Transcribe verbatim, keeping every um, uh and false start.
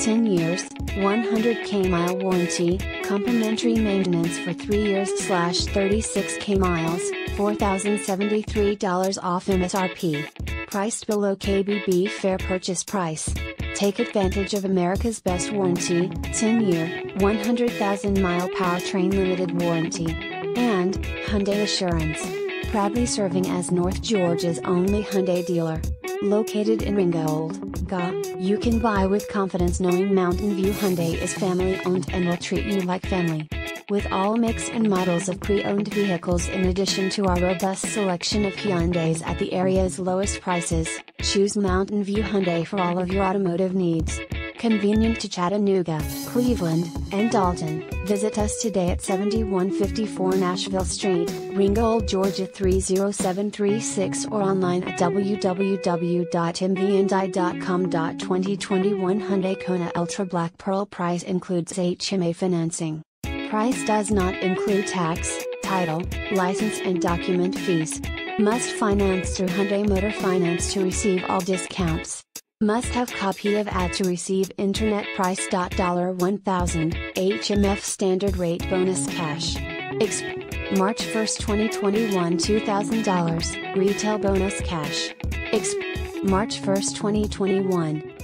ten years, one hundred K mile warranty, complimentary maintenance for three years slash thirty-six K miles, four thousand seventy-three dollars off M S R P. Priced below K B B fair purchase price. Take advantage of America's best warranty, ten year, one hundred thousand mile powertrain limited warranty. And, Hyundai Assurance. Proudly serving as North Georgia's only Hyundai dealer. Located in Ringgold, G A, you can buy with confidence knowing Mountain View Hyundai is family owned and will treat you like family. With all makes and models of pre-owned vehicles in addition to our robust selection of Hyundais at the area's lowest prices, choose Mountain View Hyundai for all of your automotive needs. Convenient to Chattanooga, Cleveland, and Dalton. Visit us today at seventy-one fifty-four Nashville Street, Ringgold, Georgia three zero seven three six or online at w w w dot m v hyundai dot com. twenty twenty-one Hyundai Kona Ultra Black Pearl price includes H M A financing. Price does not include tax, title, license and document fees. Must finance through Hyundai Motor Finance to receive all discounts. Must have copy of ad to receive internet price. one thousand, H M F standard rate bonus cash. Exp. March first twenty twenty-one two thousand dollars, retail bonus cash. Exp. March first twenty twenty-one.